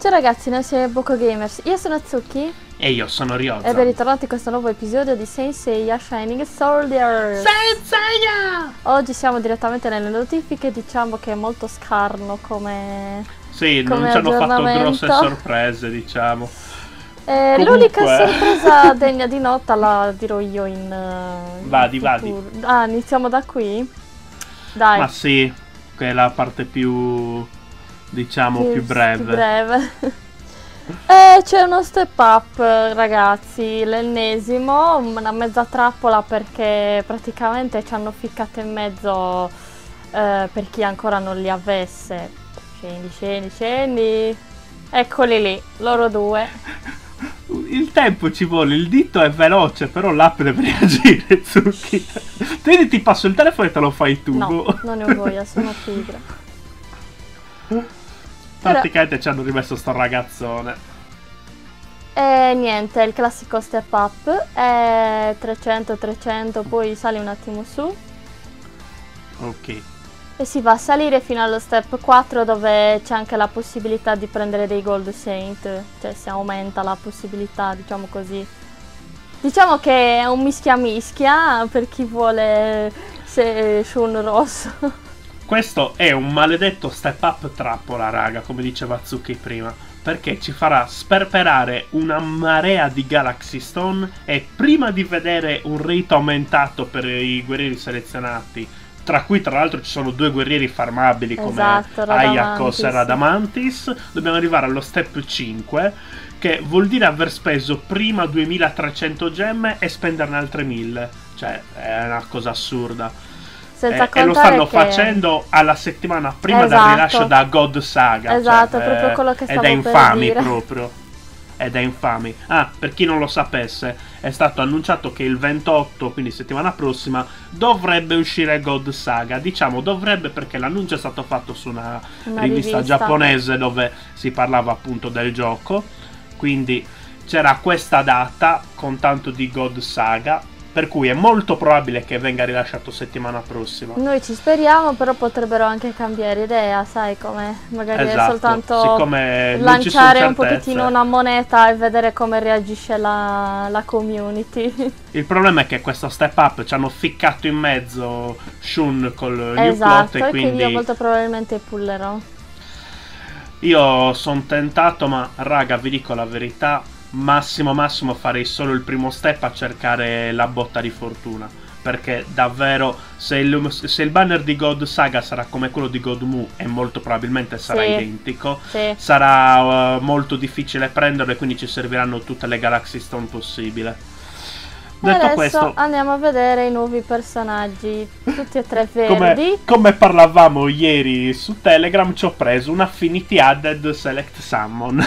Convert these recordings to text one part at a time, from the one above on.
Ciao ragazzi, noi siamo Boko Gamers, io sono Tsuki e io sono Ryoza. e ben ritrovati in questo nuovo episodio di Saint Seiya Shining Soldier. Saint Seiya! Oggi siamo direttamente nelle notifiche, diciamo che è molto scarno come Sì, come non ci hanno fatto aggiornamento. grosse sorprese, diciamo. L'unica sorpresa degna di nota la dirò io in Vadi, in vadi. futuro. Ah, iniziamo da qui? Dai. Ma sì, che è la parte più, diciamo, più breve. Più breve. C'è uno step up, ragazzi, l'ennesimo, una mezza trappola perché praticamente ci hanno ficcato in mezzo per chi ancora non li avesse. Scendi. Eccoli lì, loro due. Il tempo ci vuole, il dito è veloce, però l'app deve reagire, Tsuki. Quindi ti passo il telefono e te lo fai tu. No, non ne ho voglia, sono pigra. Praticamente ci hanno rimesso sto ragazzone. E niente, il classico step up è 300, poi sali un attimo su Ok. e si va a salire fino allo step 4 dove c'è anche la possibilità di prendere dei Gold Saint, cioè si aumenta la possibilità, diciamo così. Diciamo che è un mischia per chi vuole Shun rosso. Questo è un maledetto step up trappola, raga, come diceva Tsuki prima, perché ci farà sperperare una marea di Galaxy Stone e prima di vedere un rito aumentato per i guerrieri selezionati, tra cui tra l'altro ci sono due guerrieri farmabili come Esatto, Ayakos Radamantis. e Radamantis, dobbiamo arrivare allo step 5, che vuol dire aver speso prima 2300 gemme e spenderne altre 1000, cioè è una cosa assurda. Senza E lo contare stanno che... facendo alla settimana prima Esatto. del rilascio da God Saga. Esatto, cioè, è proprio quello che ed stavo è per infami dire. proprio. Ed è infami. Ah, per chi non lo sapesse, è stato annunciato che il 28, quindi settimana prossima, dovrebbe uscire God Saga. Diciamo dovrebbe perché l'annuncio è stato fatto su una rivista giapponese dove si parlava appunto del gioco. Quindi c'era questa data con tanto di God Saga, per cui è molto probabile che venga rilasciato settimana prossima. Noi ci speriamo, però potrebbero anche cambiare idea, sai come magari Esatto, è soltanto siccome non ci sono lanciare un certezze. pochettino una moneta e vedere come reagisce la community. Il problema è che questo step up ci hanno ficcato in mezzo Shun col new Esatto, plot e e quindi io quindi molto probabilmente pullerò. io sono tentato, ma raga, vi dico la verità, massimo farei solo il primo step a cercare la botta di fortuna, perché davvero se il banner di God Saga sarà come quello di God Mu, e molto probabilmente sarà identico, Sì. sarà molto difficile prenderlo e quindi ci serviranno tutte le Galaxy Stone possibili. Detto Adesso questo, andiamo a vedere i nuovi personaggi, tutti e tre verdi. come parlavamo ieri su Telegram, ci ho preso un Affinity Added Select Summon.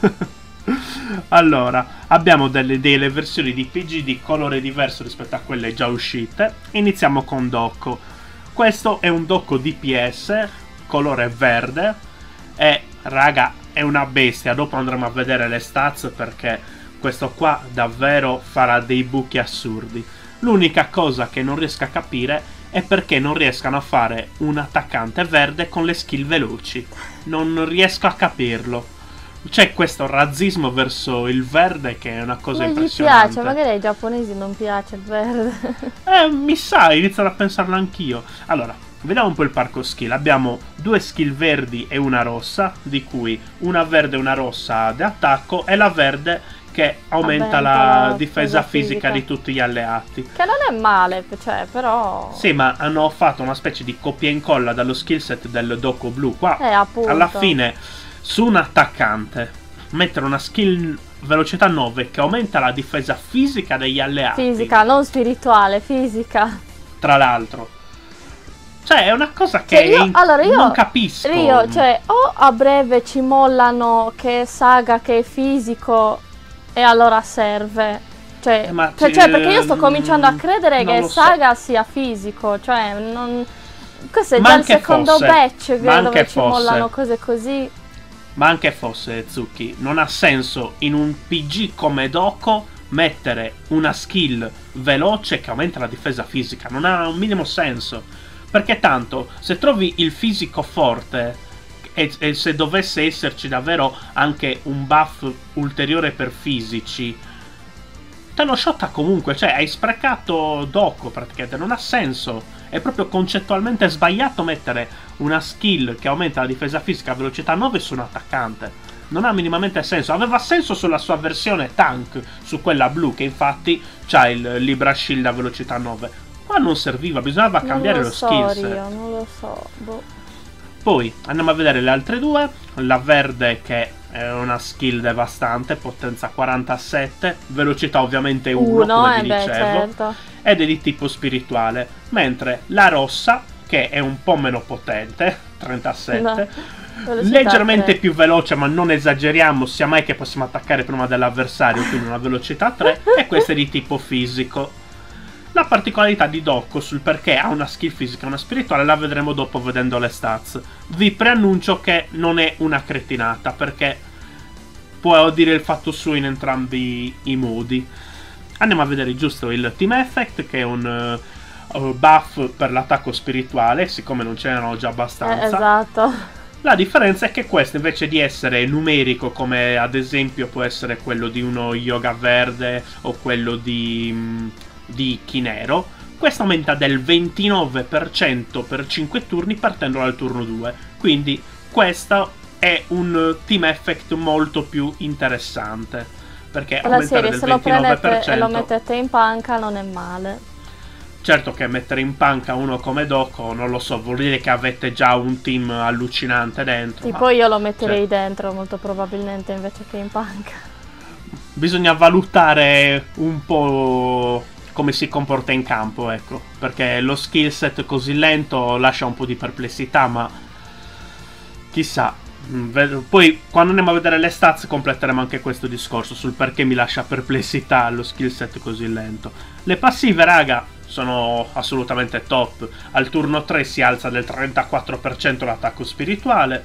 Allora, abbiamo delle versioni di PG di colore diverso rispetto a quelle già uscite. Iniziamo con Doko. Questo è un Doko DPS, colore verde. E, raga, è una bestia. Dopo andremo a vedere le stats perché questo qua davvero farà dei buchi assurdi. L'unica cosa che non riesco a capire è perché non riescano a fare un attaccante verde con le skill veloci. Non riesco a capirlo. C'è questo razzismo verso il verde che è una cosa Non gli impressionante. piace, magari ai giapponesi non piace il verde. Mi sa, inizio a pensarlo anch'io. Allora, vediamo un po' il parco skill. Abbiamo due skill verdi e una rossa, di cui una verde e una rossa di attacco, e la verde che aumenta la difesa fisica di tutti gli alleati. Che non è male, cioè, però... Sì, ma hanno fatto una specie di copia e incolla dallo skill set del Doko blu. Qua, appunto. alla fine, su un attaccante, mettere una skill velocità 9 che aumenta la difesa fisica degli alleati. Fisica, non spirituale, fisica. Tra l'altro. Cioè, è una cosa che io non capisco. Cioè, o a breve ci mollano che è Saga, che è fisico, e allora serve. Cioè, perché io sto cominciando a credere che Saga sia fisico. Cioè, non... Questo è già il secondo batch dove ci mollano cose così. Ma anche fosse, Tsuki, non ha senso in un PG come Doko mettere una skill veloce che aumenta la difesa fisica. Non ha un minimo senso. Perché tanto, se trovi il fisico forte e se dovesse esserci davvero anche un buff ulteriore per fisici, te lo shotta comunque, cioè hai sprecato Doko praticamente, non ha senso. È proprio concettualmente sbagliato mettere una skill che aumenta la difesa fisica a velocità 9 su un attaccante. Non ha minimamente senso. Aveva senso sulla sua versione tank, su quella blu, che infatti c'ha il Libra Shield a velocità 9. Qua non serviva, bisognava cambiare lo skillset. Non lo so, boh. Poi andiamo a vedere le altre due. La verde, che è una skill devastante, potenza 47, velocità ovviamente 1, come vi dicevo, certo. Ed è di tipo spirituale. Mentre la rossa, che è un po' meno potente, 37, leggermente più veloce, ma non esageriamo, sia mai che possiamo attaccare prima dell'avversario, quindi una velocità 3, e questa è di tipo fisico. La particolarità di Doko sul perché ha una skill fisica e una spirituale la vedremo dopo vedendo le stats. Vi preannuncio che non è una cretinata, perché può dire il fatto suo in entrambi i modi. Andiamo a vedere giusto il Team Effect, che è un buff per l'attacco spirituale, siccome non ce n'erano già abbastanza. Esatto. La differenza è che questo, invece di essere numerico, come ad esempio può essere quello di uno Yoga verde o quello di Chinero, questo aumenta del 29% per 5 turni partendo dal turno 2. Quindi questo è un team effect molto più interessante, perché la serie, del 29%, se lo prendete e lo mettete in panca non è male. Certo che mettere in panca uno come Doko, non lo so, vuol dire che avete già un team allucinante dentro. Tipo io lo metterei dentro molto probabilmente invece che in panca. Bisogna valutare un po' come si comporta in campo, ecco, perché lo skill set così lento lascia un po' di perplessità, ma chissà. Poi quando andiamo a vedere le stats completeremo anche questo discorso sul perché mi lascia perplessità lo skill set così lento. Le passive, raga, sono assolutamente top. Al turno 3 si alza del 34% l'attacco spirituale.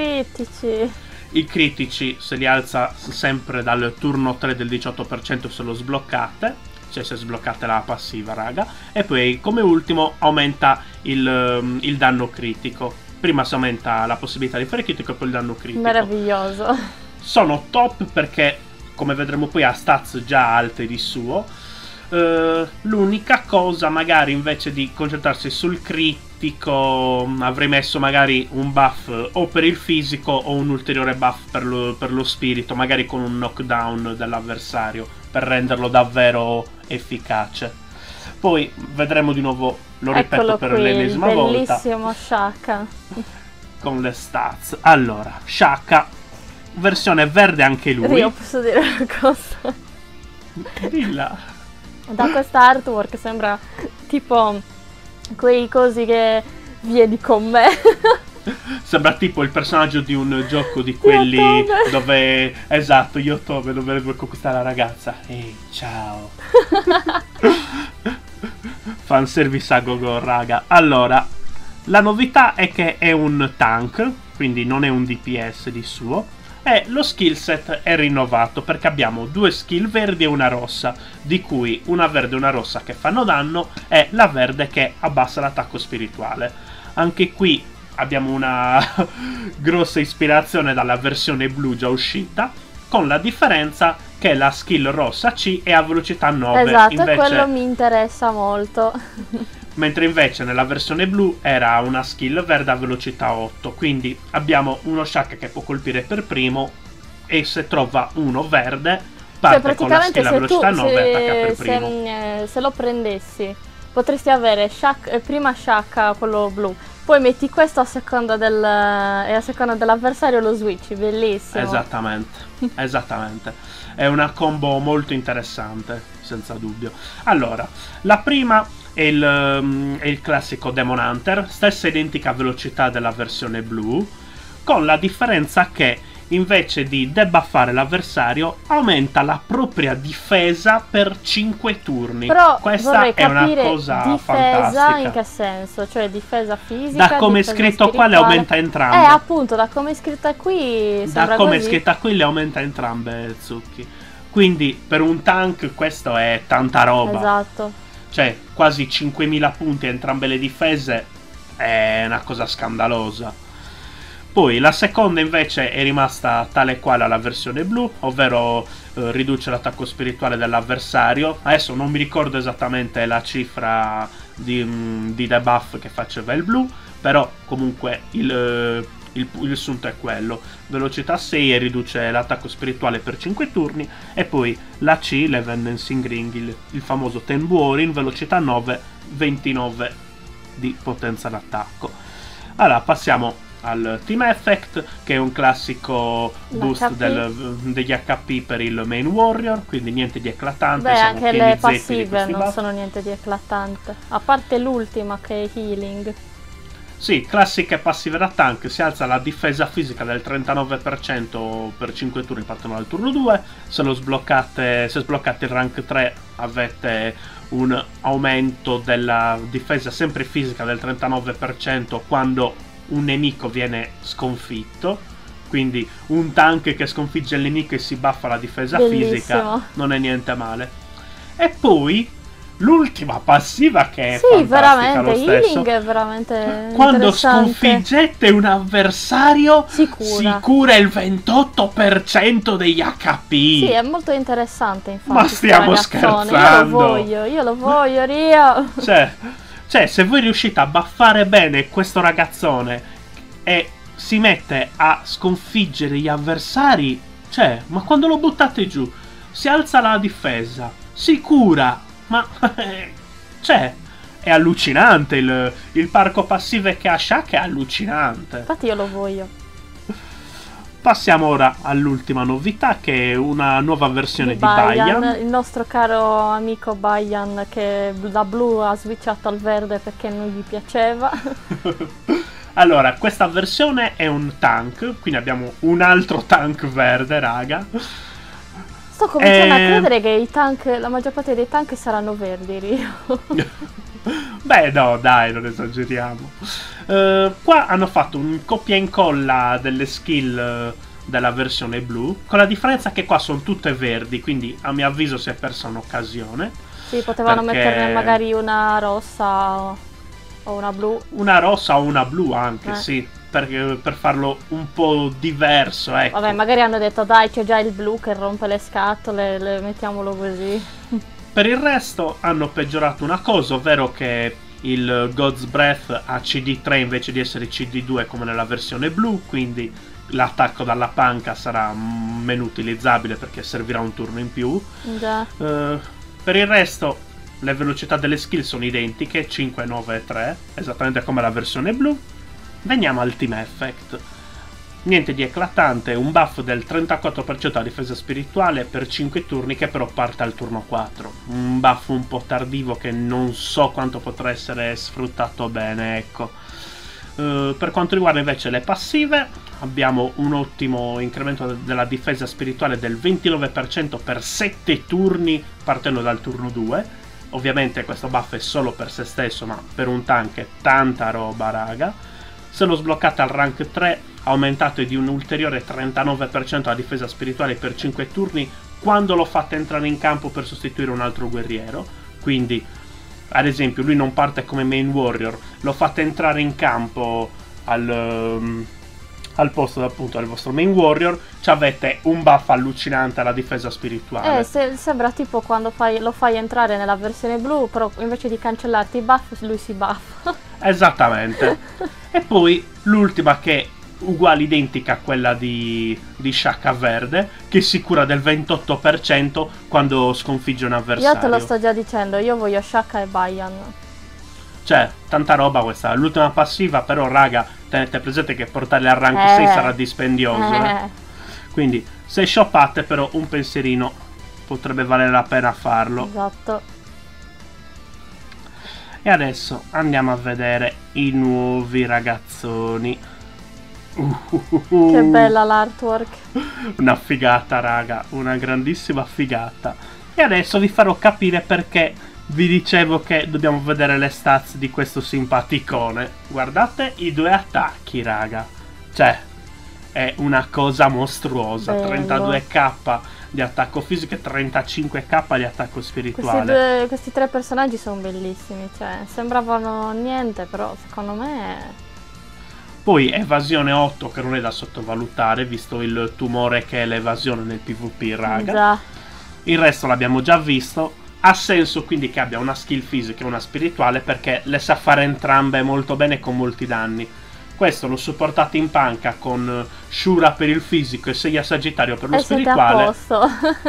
I critici se li alza sempre dal turno 3 del 18% se lo sbloccate, cioè se sbloccate la passiva, raga. E poi come ultimo aumenta il danno critico. Prima si aumenta la possibilità di fare critico e poi il danno critico. Meraviglioso. Sono top perché, come vedremo poi, ha stats già alte di suo. L'unica cosa, magari invece di concentrarsi sul critico, avrei messo magari un buff o per il fisico o un ulteriore buff per lo spirito, magari con un knockdown dell'avversario, per renderlo davvero efficace. Poi vedremo di nuovo, lo ripeto per l'ennesima volta. Bellissimo Shaka. Con le stats. Allora, Shaka, versione verde anche lui. Io posso dire una cosa? Dilla. Da questa artwork sembra tipo quei cosi che vieni con me. Sembra tipo il personaggio di un gioco di quelli Yotome. Dove, esatto, Yotome, dove vuoi conquistare la ragazza. Ehi, ciao. Fanservice a gogo, raga. Allora, la novità è che è un tank, quindi non è un DPS di suo. E lo skill set è rinnovato perché abbiamo due skill verdi e una rossa, di cui una verde e una rossa che fanno danno e la verde che abbassa l'attacco spirituale. Anche qui abbiamo una grossa ispirazione dalla versione blu già uscita, con la differenza che la skill rossa C è a velocità 9. Esatto, invece quello mi interessa molto. Mentre invece nella versione blu era una skill verde a velocità 8. Quindi abbiamo uno Shaka che può colpire per primo e se trova uno verde parte con la skill a velocità 9 e attacca per primo. Se lo prendessi potresti avere prima Shaka, quello blu, poi metti questo a seconda dell'avversario lo switch, bellissimo. Esattamente, esattamente. È una combo molto interessante, senza dubbio. Allora, la prima è il classico Demon Hunter, stessa identica velocità della versione blu, con la differenza che invece di debuffare l'avversario aumenta la propria difesa per 5 turni. Però questa è una cosa difesa fantastica. In che senso? Cioè difesa fisica? Da come è scritto qua le aumenta entrambe. Appunto, da come è scritta qui Da come è scritta qui le aumenta entrambe, Zucchi. Quindi per un tank questo è tanta roba. Esatto. Cioè quasi 5000 punti a entrambe le difese è una cosa scandalosa. Poi la seconda invece è rimasta tale quale alla versione blu, ovvero riduce l'attacco spirituale dell'avversario. Adesso non mi ricordo esattamente la cifra di debuff che faceva il blu, però comunque il sunto è quello. Velocità 6 e riduce l'attacco spirituale per 5 turni. E poi la C, l'Evanescing Ring, il famoso Tenbuorin, velocità 9, 29 di potenza d'attacco. Allora passiamo al Team Effect, che è un classico boost degli HP per il Main Warrior, quindi niente di eclatante. Beh, anche le passive non sono niente di eclatante, a parte l'ultima che è Healing. Sì, classiche passive da tank, si alza la difesa fisica del 39% per 5 turni partendo dal turno 2, se sbloccate il rank 3 avete un aumento della difesa sempre fisica del 39% quando un nemico viene sconfitto, quindi un tank che sconfigge il nemico e si buffa la difesa fisica non è niente male. E poi l'ultima passiva che è fantastica lo stesso. Healing è veramente quando sconfiggete un avversario si cura il 28% degli HP. Sì, è molto interessante, infatti. Ma stiamo scherzando? Io lo voglio, Rio. Cioè, se voi riuscite a buffare bene questo ragazzone e si mette a sconfiggere gli avversari, cioè, ma quando lo buttate giù si alza la difesa, si cura, ma cioè, è allucinante il parco passive che ha Shaq, è allucinante. Infatti io lo voglio. Passiamo ora all'ultima novità, che è una nuova versione di Bayan. Il nostro caro amico Bayan, che da blu ha switchato al verde perché non gli piaceva. Allora, questa versione è un tank, quindi abbiamo un altro tank verde, raga. Sto cominciando a credere che i tank, la maggior parte dei tank saranno verdi, Rio. Beh, no, dai, non esageriamo. Qua hanno fatto un copia e incolla delle skill della versione blu, con la differenza che qua sono tutte verdi, quindi a mio avviso si è persa un'occasione. Sì, potevano metterne magari una rossa o una blu. Una rossa o una blu anche, sì, per farlo un po' diverso, ecco. Vabbè, magari hanno detto, dai, c'è già il blu che rompe le scatole, mettiamolo così. Per il resto hanno peggiorato una cosa, ovvero che il God's Breath ha CD3 invece di essere CD2 come nella versione blu, quindi l'attacco dalla panca sarà meno utilizzabile perché servirà un turno in più. Già. Per il resto le velocità delle skill sono identiche, 5, 9 e 3, esattamente come la versione blu. Veniamo al Team Effect. Niente di eclatante, un buff del 34% alla difesa spirituale per 5 turni che però parte al turno 4. Un buff un po' tardivo che non so quanto potrà essere sfruttato bene, ecco. Per quanto riguarda invece le passive, abbiamo un ottimo incremento della difesa spirituale del 29% per 7 turni partendo dal turno 2. Ovviamente questo buff è solo per se stesso, ma per un tank è tanta roba, raga. Se lo sbloccate al rank 3 aumentate di un ulteriore 39% la difesa spirituale per 5 turni quando lo fate entrare in campo per sostituire un altro guerriero. Quindi, ad esempio, lui non parte come main warrior, lo fate entrare in campo al posto appunto del vostro main warrior, avete un buff allucinante alla difesa spirituale. Sembra tipo quando lo fai entrare nella versione blu, però invece di cancellarti i buff, lui si buffa. Esattamente. E poi l'ultima, che è uguale, identica a quella di Shaka verde, che si cura del 28% quando sconfigge un avversario. Io te lo sto già dicendo, io voglio Shaka e Bayan. Cioè, tanta roba questa. L'ultima passiva, però, raga, tenete presente che portarle al rank 6 sarà dispendioso. Quindi, se shoppate, però, un pensierino potrebbe valere la pena farlo. Esatto. E adesso andiamo a vedere i nuovi ragazzoni. Che bella l'artwork. Una figata, raga, una grandissima figata. E adesso vi farò capire perché vi dicevo che dobbiamo vedere le stats di questo simpaticone. Guardate i due attacchi, raga. Cioè, è una cosa mostruosa. Bello. 32k di attacco fisico e 35k di attacco spirituale. Questi tre personaggi sono bellissimi. Cioè, sembravano niente, però secondo me Poi evasione 8, che non è da sottovalutare, visto il tumore che è l'evasione nel PvP, raga. Già. Il resto l'abbiamo già visto. Ha senso quindi che abbia una skill fisica e una spirituale, perché le sa fare entrambe molto bene con molti danni. Questo l'ho supportato in panca con Shura per il fisico e Seiya Sagittario per lo spirituale. A posto.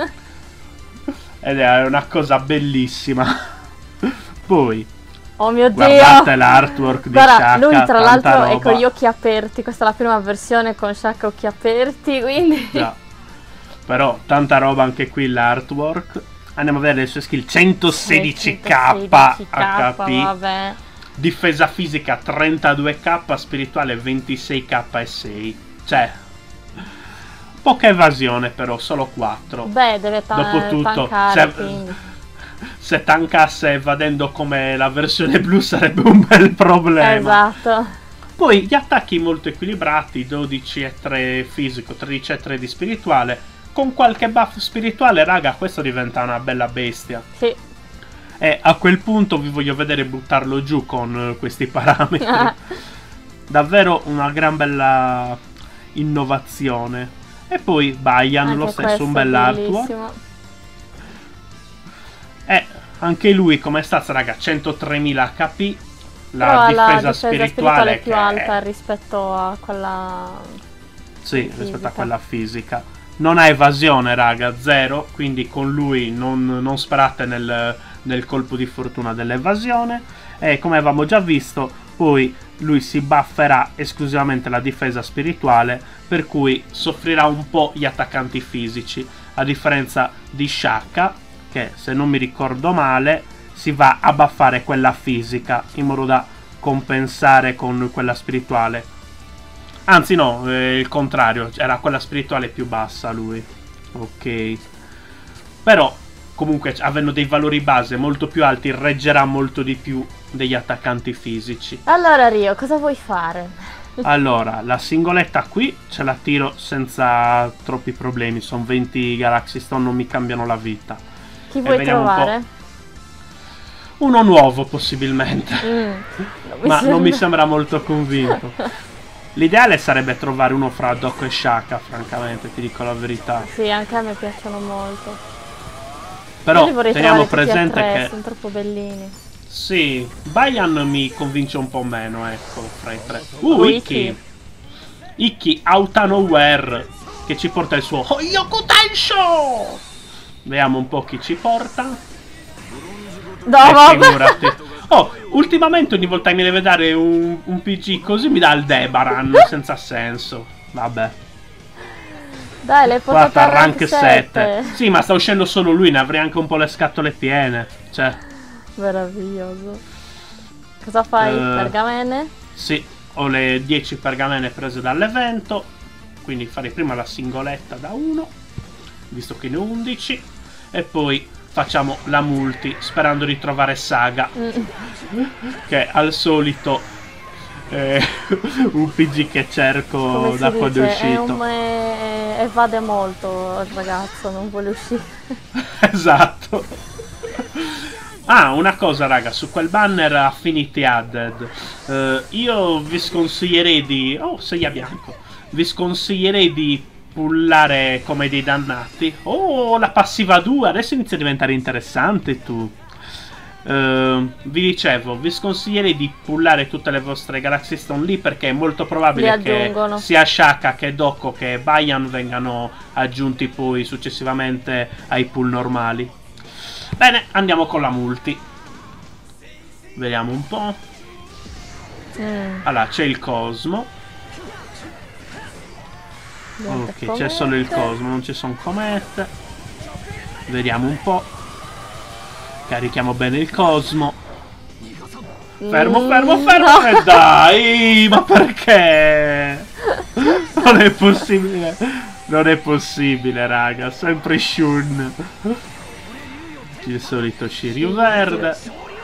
Ed è una cosa bellissima. Poi oh mio Dio, guardate l'artwork di Shaka. Lui tra l'altro è con gli occhi aperti. Questa è la prima versione con Shaka occhi aperti, quindi già. Però tanta roba anche qui l'artwork. Andiamo a vedere le sue skill. 116k HP, vabbè. Difesa fisica 32k, spirituale 26k e 6. Cioè, poca evasione però, solo 4. Beh, deve tankare, se tankasse evadendo come la versione blu sarebbe un bel problema. Esatto. Poi gli attacchi molto equilibrati, 12 e 3 fisico, 13 e 3 di spirituale. Con qualche buff spirituale, raga, questo diventa una bella bestia. Sì. E a quel punto vi voglio vedere buttarlo giù con questi parametri. Davvero una gran bella innovazione. E poi Bayan, anche lo stesso, un bell'artwork. E anche lui come stats, raga, 103.000 HP. La difesa spirituale è più alta rispetto a quella... Sì, fisica. Rispetto a quella fisica. Non ha evasione, raga, 0. Quindi con lui non sparate nel colpo di fortuna dell'evasione. E come avevamo già visto, poi lui si bufferà esclusivamente la difesa spirituale, per cui soffrirà un po' gli attaccanti fisici, a differenza di Shaka, che se non mi ricordo male si va a buffare quella fisica in modo da compensare con quella spirituale. Anzi no, il contrario, era quella spirituale più bassa lui. Ok. Però comunque, avendo dei valori base molto più alti, reggerà molto di più degli attaccanti fisici. Allora Rio, cosa vuoi fare? Allora, la singoletta qui ce la tiro senza troppi problemi. Sono 20 Galaxy Stone, non mi cambiano la vita. Chi vuoi trovare? Uno nuovo possibilmente. Ma non mi sembra molto convinto. L'ideale sarebbe trovare uno fra Doc e Shaka, francamente, ti dico la verità. Sì, anche a me piacciono molto. Però teniamo presente che sono troppo bellini. Sì, Bayan mi convince un po' meno, ecco, fra i tre. Ikki out of nowhere, che ci porta il suo Hoyoku Tensho! Vediamo un po' chi ci porta. No, figurati. Oh, ultimamente ogni volta che mi deve dare un PG così mi dà il Debaran, senza senso. Vabbè. Dai, l'hai portato a rank 7. Sì, ma sta uscendo solo lui, ne avrei anche un po' le scatole piene. Cioè, meraviglioso. Cosa fai? Pergamene? Sì, ho le 10 pergamene prese dall'evento. Quindi farei prima la singoletta da 1, visto che ne ho 11. E poi facciamo la multi, sperando di trovare Saga, che al solito è un PG che cerco da quando è uscito. Evade molto il ragazzo, non vuole uscire. Esatto. Ah, una cosa raga, su quel banner Affinity Added, io vi sconsiglierei di... Oh, Seiya bianco. Vi sconsiglierei di pullare come dei dannati. Oh, la passiva 2, adesso inizia a diventare interessante tu. Vi dicevo, vi sconsiglierei di pullare tutte le vostre Galaxy Stone lì, perché è molto probabile che sia Shaka che Doko che Bayan vengano aggiunti poi successivamente ai pull normali. Bene, andiamo con la multi. Vediamo un po'. Allora, c'è il Cosmo. Ok, c'è solo il Cosmo, non ci sono comete. Vediamo un po'. Carichiamo bene il Cosmo. Fermo, fermo, fermo. No. E dai, ma perché? Non è possibile. Non è possibile, raga. Sempre Shun. Il solito Shiryu verde.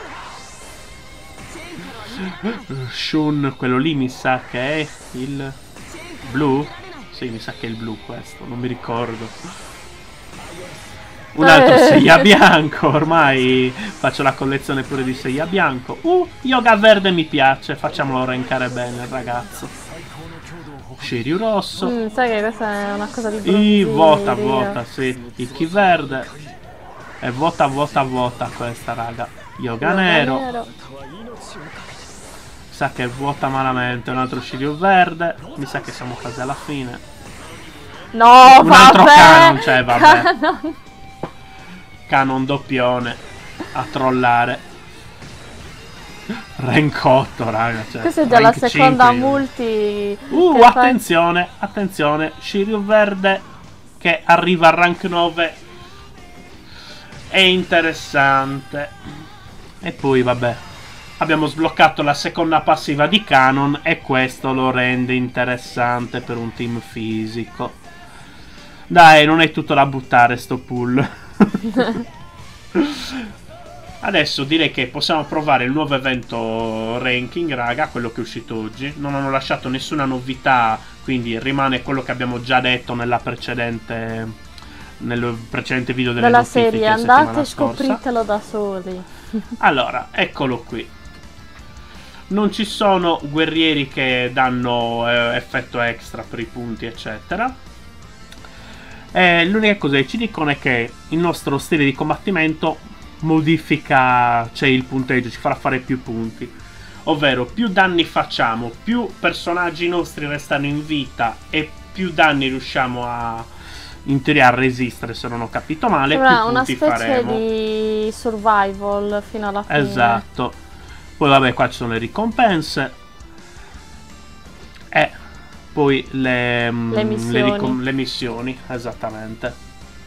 Shun, quello lì mi sa che è il blu. Sì, mi sa che è il blu questo, non mi ricordo. Un altro Seiya bianco, ormai faccio la collezione pure di Seiya bianco. Yoga verde mi piace, facciamolo rankare bene il ragazzo. Shiryu rosso. Sai che questa è una cosa di bronzini. Vota, sì. Iki verde. E vota questa, raga. Yoga nero. Sa che vota malamente. Un altro Shiryu verde. Mi sa che siamo quasi alla fine. No, un altro Canon, cioè vabbè. Canon doppione. A trollare. Rank 8, raga. Cioè, questa è già la seconda 5, multi. Attenzione. Shiryu verde che arriva a rank 9. È interessante. E poi vabbè, abbiamo sbloccato la seconda passiva di Canon e questo lo rende interessante per un team fisico. Dai, non è tutto da buttare sto pull. Adesso direi che possiamo provare il nuovo evento ranking, raga, quello che è uscito oggi. Non hanno lasciato nessuna novità, quindi rimane quello che abbiamo già detto nel precedente video della serie. Andate e scopritelo da soli. Allora, eccolo qui. Non ci sono guerrieri che danno effetto extra per i punti, eccetera. L'unica cosa che ci dicono è che il nostro stile di combattimento modifica, cioè il punteggio, ci farà fare più punti, ovvero più danni facciamo, più personaggi nostri restano in vita e più danni riusciamo a, in teoria, a resistere, se non ho capito male. Più una punti specie faremo di survival fino alla fine. Esatto. Poi vabbè, qua ci sono le ricompense e poi le missioni, esattamente.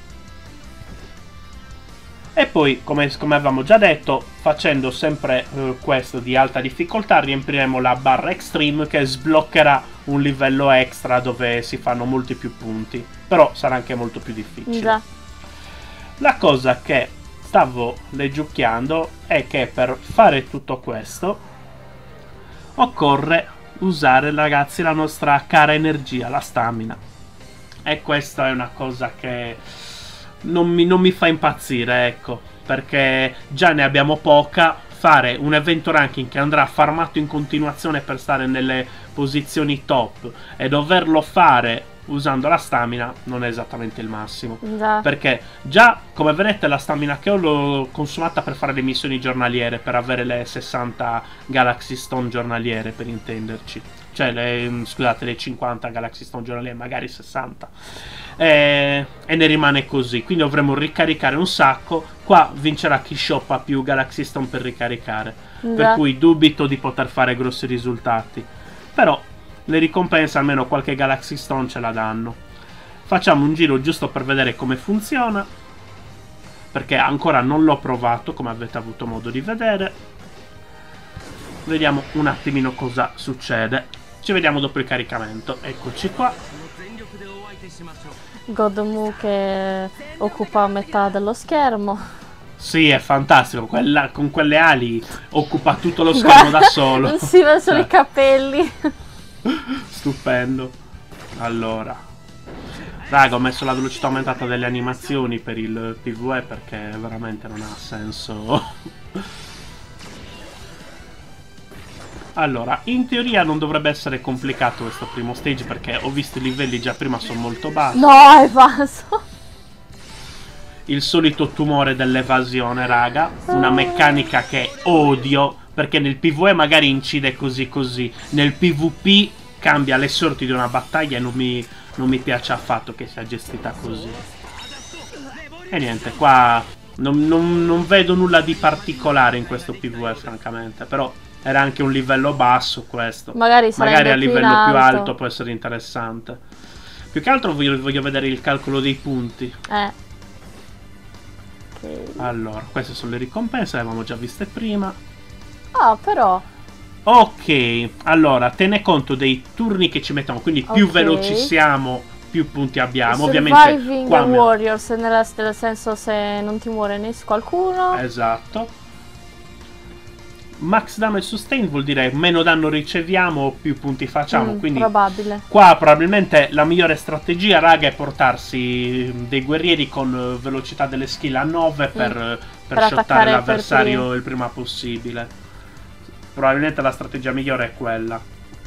E poi, come avevamo già detto, facendo sempre questo di alta difficoltà, riempiremo la barra extreme che sbloccherà un livello extra dove si fanno molti più punti. Però sarà anche molto più difficile. Già. La cosa che stavo leggiucchiando è che per fare tutto questo occorre usare, ragazzi, la nostra cara energia, la stamina. E questa è una cosa che non mi fa impazzire, ecco, perché già ne abbiamo poca. Fare un evento ranking che andrà farmato in continuazione per stare nelle posizioni top e doverlo fare usando la stamina non è esattamente il massimo. Già. Perché già, come vedete, la stamina che ho l'ho consumata per fare le missioni giornaliere, per avere le 60 Galaxy Stone giornaliere, per intenderci. Cioè, scusate, le 50 Galaxy Stone giornaliere, magari 60. E ne rimane così. Quindi dovremo ricaricare un sacco. Qua vincerà chi shoppa più Galaxy Stone per ricaricare. Già. Per cui dubito di poter fare grossi risultati. Però le ricompense, almeno qualche Galaxy Stone ce la danno. Facciamo un giro giusto per vedere come funziona, perché ancora non l'ho provato, come avete avuto modo di vedere. Vediamo un attimino cosa succede. Ci vediamo dopo il caricamento. Eccoci qua. Godmu che occupa metà dello schermo. Sì, è fantastico. Con quelle ali occupa tutto lo schermo da solo. Non si vede solo i capelli. Stupendo. Allora, raga, ho messo la velocità aumentata delle animazioni per il PvE perché veramente non ha senso. Allora, in teoria non dovrebbe essere complicato questo primo stage, perché ho visto i livelli già prima, sono molto bassi. No, è basso. Il solito tumore dell'evasione, raga. Una meccanica che odio, perché nel PvE magari incide così. Nel PvP cambia le sorti di una battaglia e non mi piace affatto che sia gestita così. E niente, qua non vedo nulla di particolare in questo PvE, francamente. Però era anche un livello basso questo. Magari a livello più alto può essere interessante. Più che altro voglio vedere il calcolo dei punti. Okay. Allora, queste sono le ricompense, le avevamo già viste prima. Ah, però. Ok, allora, tene conto dei turni che ci mettiamo, quindi più veloci siamo, più punti abbiamo. Surviving the Warriors, nel senso se non ti muore qualcuno. Esatto. max damage sustain vuol dire meno danno riceviamo, più punti facciamo. Quindi probabile. Qua probabilmente la migliore strategia, raga, è portarsi dei guerrieri con velocità delle skill a 9 per shottare l'avversario il prima possibile. Probabilmente la strategia migliore è quella.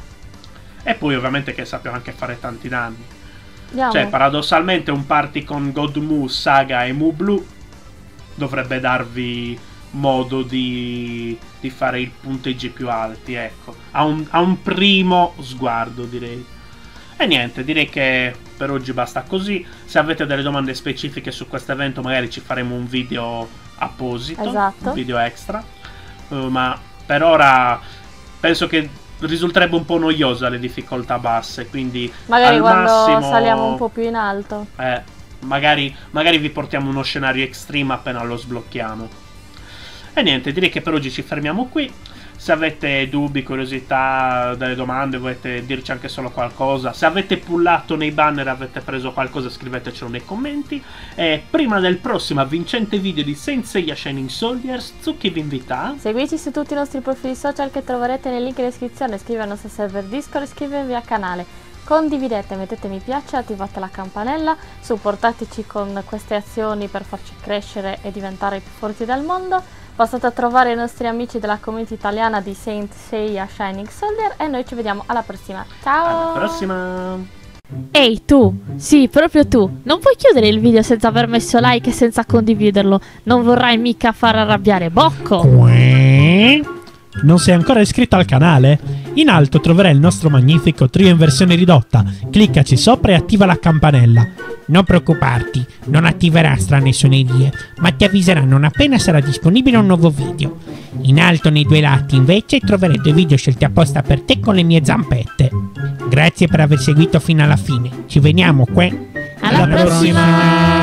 E poi ovviamente che sappiamo anche fare tanti danni. Andiamo. Cioè paradossalmente un party con God Mu, Saga e Mu Blu dovrebbe darvi modo di fare i punteggi più alti, ecco, a un primo sguardo, direi. E niente, direi che per oggi basta così. Se avete delle domande specifiche su questo evento magari ci faremo un video apposito, esatto, un video extra, ma per ora penso che risulterebbe un po' noiosa le difficoltà basse, quindi magari al quando massimo saliamo un po' più in alto magari vi portiamo uno scenario extreme appena lo sblocchiamo. E niente, direi che per oggi ci fermiamo qui. Se avete dubbi, curiosità, delle domande, volete dirci anche solo qualcosa, se avete pullato nei banner, avete preso qualcosa, scrivetecelo nei commenti. E prima del prossimo avvincente video di Saint Seiya Shining Soldiers, Tsuki vi invita: seguiteci su tutti i nostri profili social che troverete nel link in descrizione, iscrivetevi al nostro server Discord, iscrivetevi al canale, condividete, mettete mi piace, attivate la campanella, supportateci con queste azioni per farci crescere e diventare i più forti del mondo. Passate a trovare i nostri amici della community italiana di Saint Seiya Shining Soldier e noi ci vediamo alla prossima. Ciao! Alla prossima! Ehi tu, sì, proprio tu, non puoi chiudere il video senza aver messo like e senza condividerlo. Non vorrai mica far arrabbiare Bocco. Non sei ancora iscritto al canale? In alto troverai il nostro magnifico trio in versione ridotta. Cliccaci sopra e attiva la campanella. Non preoccuparti, non attiverà strane suonerie, ma ti avviseranno non appena sarà disponibile un nuovo video. In alto nei due lati invece troverai 2 video scelti apposta per te con le mie zampette. Grazie per aver seguito fino alla fine. Ci vediamo qui. Alla prossima!